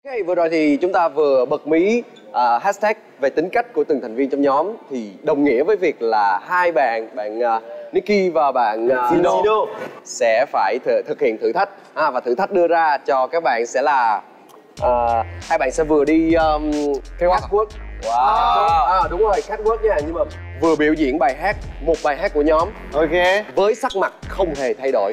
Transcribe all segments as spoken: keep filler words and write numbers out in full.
Okay, vừa rồi thì chúng ta vừa bật mí uh, hashtag về tính cách của từng thành viên trong nhóm, thì đồng nghĩa với việc là hai bạn, bạn uh, Nicky và bạn uh, Zino sẽ phải th thực hiện thử thách, à, và thử thách đưa ra cho các bạn sẽ là uh, hai bạn sẽ vừa đi um, catwalk. Wow. À, đúng rồi, catwalk nha, nhưng mà vừa biểu diễn bài hát, một bài hát của nhóm. Ok. Với sắc mặt không hề thay đổi.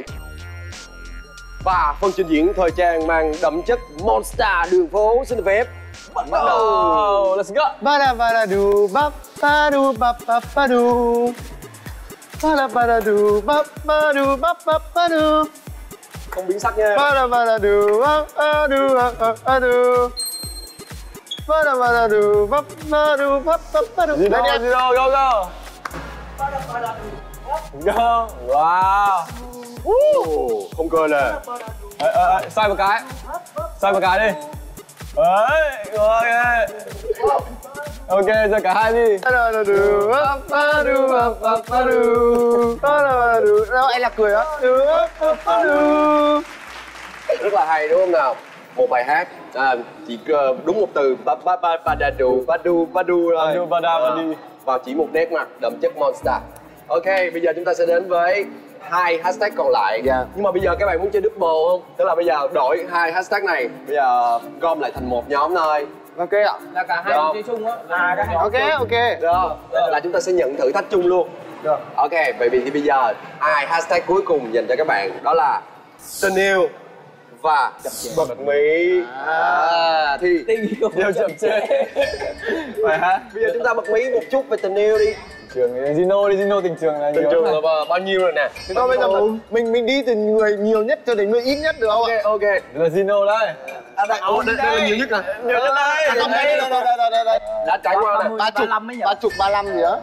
Và phần trình diễn thời trang mang đậm chất Monster đường phố. Xin được phép bắt đầu. Let's go. Ba da ba da du ba ba du ba ba ba du. Ba da ba da du ba ba du ba ba ba du. Không biến sắc nha. Ba da ba da du ba ba du ba ba du. Ba da ba da du ba ba du ba ba ba du. Zino, Zino, go go. Ba da ba da du. Go. Wow. Uh, không cười nè. Ê, ê, ê, xoay một cái. Xoay một cái đi. Đấy, ok. Ok, cho cả hai đi. Đâu, anh là cười á. Rất là hay đúng không nào? Một bài hát, à, chỉ đúng một từ ba ba ba ba da du, ba du, ba du thôi. Ba da, ba đi. Và chỉ một nét mặt đậm chất Monster. Ok, bây giờ chúng ta sẽ đến với hai hashtag còn lại. Yeah. Nhưng mà bây giờ các bạn muốn chơi double không? Tức là bây giờ đổi hai hashtag này, bây giờ gom lại thành một nhóm thôi. Ok ạ. Là cả hai chơi chung á. À, cả hai. Ok, ok. Được. Là chúng ta sẽ nhận thử thách chung luôn. Được. Ok, vậy thì bây giờ hai hashtag cuối cùng dành cho các bạn đó là tình yêu và bật mí. À, thì đều chậm trễ. Phải hả? Bây giờ chúng ta bật mí một chút về tình yêu đi. Trường Zino đi, Zino tình trường là tình trường là bao, bao nhiêu rồi nè? Thế thôi bây giờ mình, mình mình đi từ người nhiều nhất cho đến người ít nhất được không ạ? Ok, ok. Là Zino đây. À, đây, oh, đây, đây là nhiều nhất à? Nhiều nhất đây. À, đây, đây, đây, đây, đây, đây. Đã trải qua nè. Ba chục, ba chục, ba lăm gì á?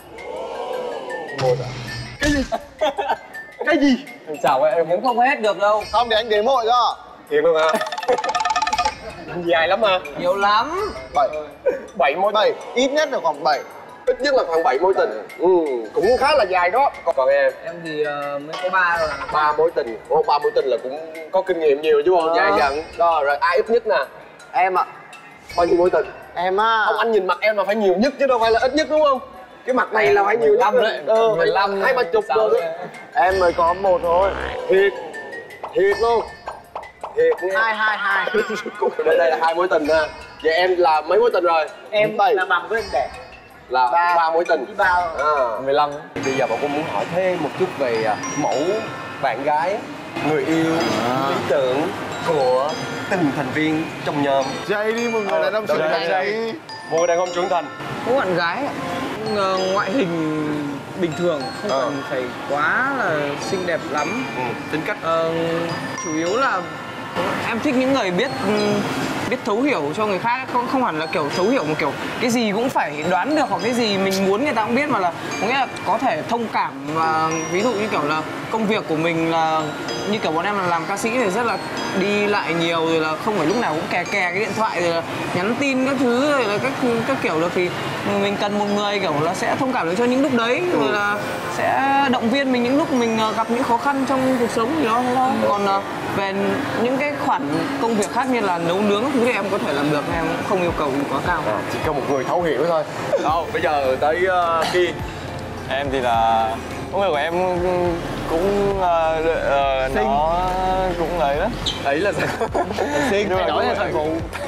Một à? Cái gì? Cái gì? Chào em, em không hết được đâu. Không để anh đếm hội cơ. Thiệt luôn hả? Dài lắm mà. Nhiều lắm. Bảy. Bảy mối. Bảy. Ít nhất là khoảng bảy. Ít nhất là khoảng bảy mối tình. Ừ, cũng khá là dài đó. Còn em? Em thì uh, mới có ba rồi. Ba mối tình. Ồ, ba mối tình là cũng có kinh nghiệm nhiều chứ không? Dài dần. Đó, rồi ai ít nhất nè? Em ạ. À. Bao nhiêu mối tình? Em á. À. Không, anh nhìn mặt em là phải nhiều nhất chứ đâu phải là ít nhất đúng không? Cái mặt này là phải nhiều nhất đấy. Ừ, mười lăm, hai ba chục rồi. Em mới có một thôi. Thiệt. Thiệt luôn. Thiệt nghe. Hai, hai, hai. Đây, đây là hai mối tình ha. Vậy em là mấy mối tình rồi? Em là bằng với anh Đẻ. Là ba, ba mối tình. Ba. À, mười lăm. Bây giờ bọn con muốn hỏi thêm một chút về mẫu bạn gái, người yêu, à. lý tưởng của từng thành viên trong nhóm. Dậy đi, một người đàn ông trưởng thành. Một người đàn ông trưởng thành. Có bạn gái ngoại hình bình thường, không à. cần phải quá là xinh đẹp lắm. Ừ, tính cách. Ờ, chủ yếu là em thích những người biết biết thấu hiểu cho người khác, không không hẳn là kiểu thấu hiểu một kiểu cái gì cũng phải đoán được, hoặc cái gì mình muốn người ta cũng biết, mà là có nghĩa là có thể thông cảm. Và ví dụ như kiểu là công việc của mình là như kiểu bọn em là làm ca sĩ thì rất là đi lại nhiều, rồi là không phải lúc nào cũng kè kè cái điện thoại, rồi là nhắn tin các thứ, rồi là các các kiểu được, thì mình cần một người kiểu là sẽ thông cảm được cho những lúc đấy, rồi là sẽ động viên mình những lúc mình gặp những khó khăn trong cuộc sống gì đó thôi. Còn về những cái khoản công việc khác như là nấu nướng thứ thì em có thể làm được, em cũng không yêu cầu gì quá cao. À, chỉ có một người thấu hiểu thôi. Đâu, bây giờ tới uh, Ki. Em thì là công việc của em cũng uh, uh, nó cũng ấy đó. Ấy là sao? Xinh, phải nói là thời vụ.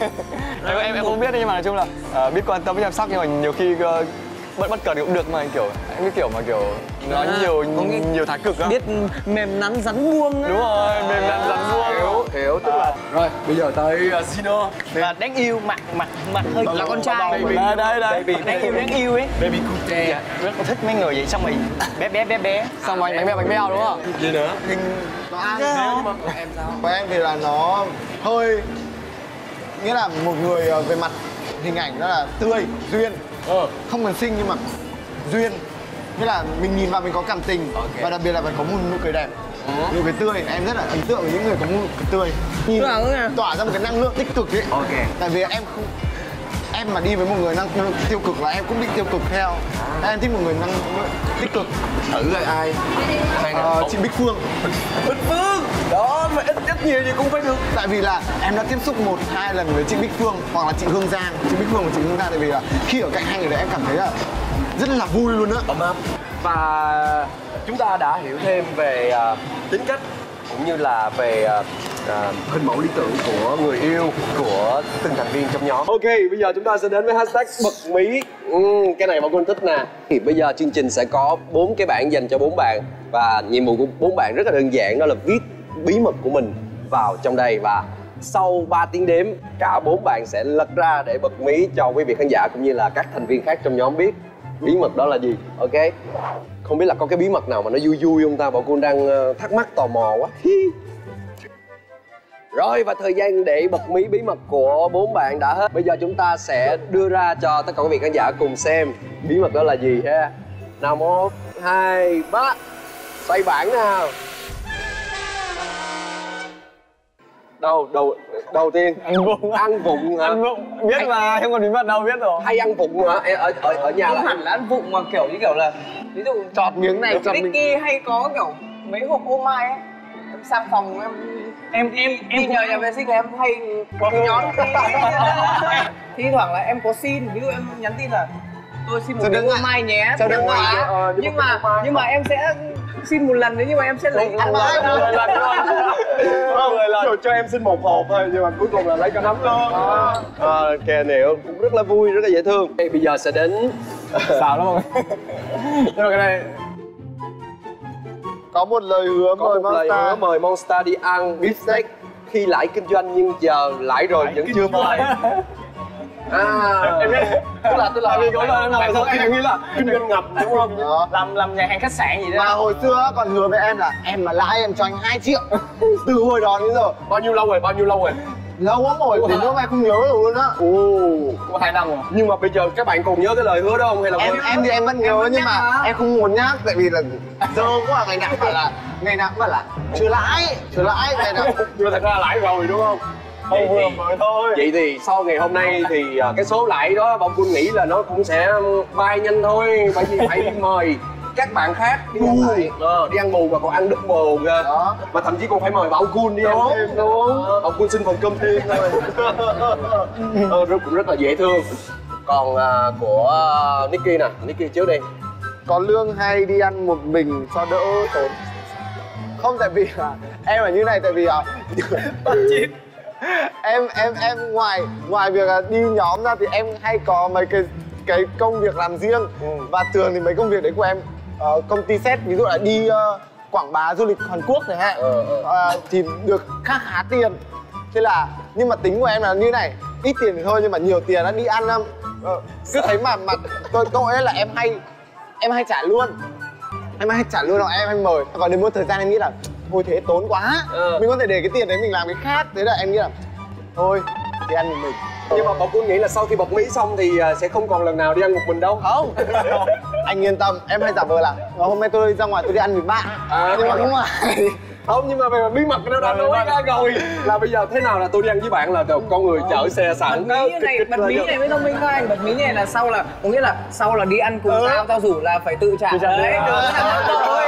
em, em em không biết đấy, nhưng mà nói chung là uh, biết quan tâm với chăm sóc, nhưng mà nhiều khi uh, bất bất cần cũng được, mà kiểu anh cái kiểu mà kiểu nói à, nhiều nhiều thái cực á, biết mềm nắn rắn buông á. Đúng rồi, mềm nắn rắn buông. Hiểu, hiểu, tức là rồi bây giờ tới uh, Zino là đáng yêu, mặt mặt mặt hơi là con trai. Baby, đây đây đây đáng yêu đáng yêu ấy. Baby cute. Dạ, rất là thích mấy người vậy, xong rồi bé bé bé bé, xong rồi bánh beo bánh beo đúng không? Gì nữa? Hình nó ăn thế nhưng mà em sao? Của em thì là nó hơi, nghĩa là một người về mặt hình ảnh nó là tươi, duyên. Ờ. Không cần xinh nhưng mà duyên. Nghĩa là mình nhìn vào mình có cảm tình. Okay. Và đặc biệt là phải có một nụ cười đẹp. Ừ. Nụ cười tươi, em rất là ấn tượng với những người có nụ cười tươi. Nhìn tỏa ra một cái năng lượng tích cực ấy. Okay. Tại vì em không, em mà đi với một người năng lượng tiêu cực là em cũng bị tiêu cực theo. À. Em thích một người năng lượng tích cực. Thử rồi ai? Ờ, chị Bích Phương. Bích Phương? Đó, mà ít nhất nhiều gì cũng phải được. Tại vì là em đã tiếp xúc một hai lần với chị Bích Phương hoặc là chị Hương Giang, chị Bích Phương và chị Hương Giang, tại vì là khi ở cạnh hai người đấy em cảm thấy là rất là vui luôn á. Ấm áp. Và chúng ta đã hiểu thêm về uh, tính cách cũng như là về uh, uh, hình mẫu lý tưởng của người yêu của từng thành viên trong nhóm. Ok, bây giờ chúng ta sẽ đến với hashtag bật mí. uhm, Cái này bọn con thích nè. Thì bây giờ chương trình sẽ có bốn cái bảng dành cho bốn bạn. Và nhiệm vụ của bốn bạn rất là đơn giản, đó là viết bí mật của mình vào trong đây. Và sau ba tiếng đếm, cả bốn bạn sẽ lật ra để bật mí cho quý vị khán giả cũng như là các thành viên khác trong nhóm biết bí mật đó là gì. Ok, không biết là có cái bí mật nào mà nó vui vui không ta? Bọn con đang thắc mắc tò mò quá. Rồi, và thời gian để bật mí bí mật của bốn bạn đã hết. Bây giờ chúng ta sẽ đưa ra cho tất cả quý vị khán giả cùng xem bí mật đó là gì ha. Nào, một, hai, ba. Xoay bảng nào. Đâu, đầu, đầu tiên Ăn vụng. Ăn vụng hả? Ăn vụng, biết mà, không còn bí mật đâu, biết rồi. Hay ăn vụng hả? Ở, ở, ở nhà Không là hẳn là ăn vụng mà kiểu như kiểu là ví dụ Chọt miếng này, chọt miếng. Nicky hay có kiểu mấy hộp ô mai ấy, em sang phòng em em em em đi nhờ nhà vệ sinh là em hay có cái nhón tí. Thi thoảng là em có xin, ví dụ em nhắn tin là tôi xin một miếng ô mai nhé, Cho đừng nhé. ờ, Nhưng mà nhưng mà em sẽ xin một lần đấy, nhưng mà em sẽ lấy ăn mãi Một lần luôn. Không, rồi cho em xin một hộp thôi, nhưng mà cuối cùng là lấy cả nắm luôn. À, kè nịu cũng rất là vui, rất là dễ thương. Bây giờ sẽ đến Xào lắm mọi người. Nhưng mà cái này Có một lời hứa có mời một lời Monster. hứa mời Monster đi ăn beef steak khi lãi kinh doanh, nhưng giờ lãi rồi vẫn chưa mời. À, em biết. tức là tức là Vì có lời nào thôi em nghĩ là kinh doanh ngập đúng không? Đó. làm làm nhà hàng khách sạn gì Mà đó. hồi xưa còn hứa với em là em mà lãi em cho anh hai triệu. Từ hồi đó đến giờ Bao nhiêu lâu rồi? Bao nhiêu lâu rồi? lâu lắm rồi, đến lúc em không nhớ được luôn á. Ồ, Có hai năm rồi. nhưng mà bây giờ các bạn còn nhớ cái lời hứa đó không hay là Em em thì em vẫn nhớ nhưng mà em không muốn nhắc, tại vì là dơ quá, ngày nào cũng bảo là ngày nào cũng bảo là chưa lãi, chưa lãi ngày nào. nhưng mà thật ra lãi rồi đúng không? Không vừa mới thôi. Vậy thì sau ngày hôm nay thì à, cái số lãi đó bọn Quân nghĩ là nó cũng sẽ bay nhanh thôi, bởi vì phải đi mời các bạn khác đi ăn lại, ờ, đi ăn bù và còn ăn double kìa. Đó. Mà thậm chí còn phải mời Bảo Quân đi ăn Đúng, thêm. đúng. Ờ, Bảo Quân xin phần cơm thêm thôi. ờ, rất, cũng rất là dễ thương. Còn à, của uh, Nicky nè, Nicky trước đi. Có lương hay đi ăn một mình cho đỡ tốn. Không, tại vì là em là như này, tại vì là em em em ngoài ngoài việc là đi nhóm ra thì em hay có mấy cái cái công việc làm riêng. Ừ. Và thường thì mấy công việc đấy của em ờ, công ty set, ví dụ là đi ờ, quảng bá du lịch Hàn Quốc chẳng hạn, Ờ, ờ. ờ, thì được khá khá tiền. Thế là nhưng mà tính của em là như này, ít tiền thì thôi nhưng mà nhiều tiền nó đi ăn lắm. Ờ, cứ thấy mà mặt tội tội ấy là em hay em hay trả luôn, em hay trả luôn, hoặc em hay mời. Còn đến một thời gian em nghĩ là thôi thế tốn quá, Ờ. mình có thể để cái tiền đấy mình làm cái khác. Thế là em nghĩ là thôi đi ăn một mình. Nhưng mà Bảo Quân nghĩ là sau khi bật mí xong thì à, sẽ không còn lần nào đi ăn một mình đâu. Không, anh yên tâm, em hay giả vờ là "Ờ, hôm nay tôi ra ngoài tôi đi ăn với bạn." À. Nhưng mà không phải. Không, nhưng mà về bí mật nó đã nói ra rồi là bây giờ thế nào là tôi đi ăn với bạn là con người chở xe sẵn. Bật mí như này, bật mí này mới thông minh các anh. Bật mí này là sau là có nghĩa là sau là đi ăn cùng Ừ. tao, tao rủ là phải tự trả. trả Đấy, tiền. được rồi.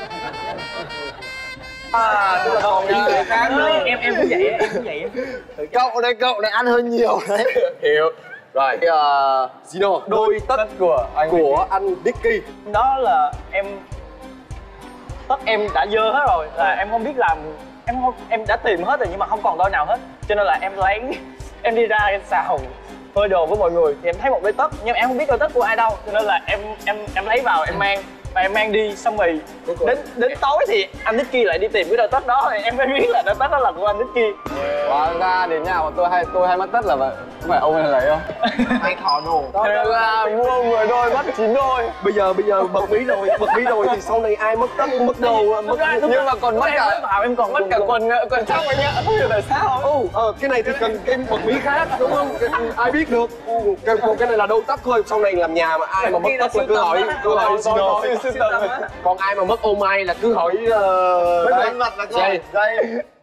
À, tức là còn những người khác nữa. Em em cũng vậy, em cũng vậy. Cậu đây, cậu này ăn hơi nhiều đấy. Hiểu. Rồi, uh, Zino, đôi tất Tất của anh của anh Nicky. đó là em tất em đã dơ hết rồi, là em không biết làm, em không em đã tìm hết rồi nhưng mà không còn đôi nào hết, cho nên là em lấy em đi ra em xào phơi đồ với mọi người thì em thấy một đôi tất nhưng em không biết đôi tất của ai đâu, cho nên là em em em lấy vào em mang và em mang đi, xong rồi đến đến tối thì anh Nicky lại đi tìm cái đôi tất đó thì em mới biết là đôi tất đó là của anh Nicky. Hóa ra đến nhà của tôi hay tôi hay mất tất là vậy. Không phải ông này lấy không? Mày thỏ đồ. Thế là mua mười đôi mất chín đôi. Bây giờ bây giờ bật mí rồi, bật mí rồi thì sau này ai mất tất mất đồ mất. Nhưng mà còn mất Em cả bảo em còn mất cả quần quần trong anh ạ. Không hiểu tại sao. Ồ, ờ, cái này thì cần cái bật mí khác đúng không? Cái, ai biết được. Ừ, cái, còn cái này là đôi tất thôi. Sau này làm nhà mà ai mà mất tất là cứ hỏi cứ hỏi Zino. Sưu tầm. Còn ai mà mất ô mai là cứ hỏi uh, Mấy mặt là dây. dây.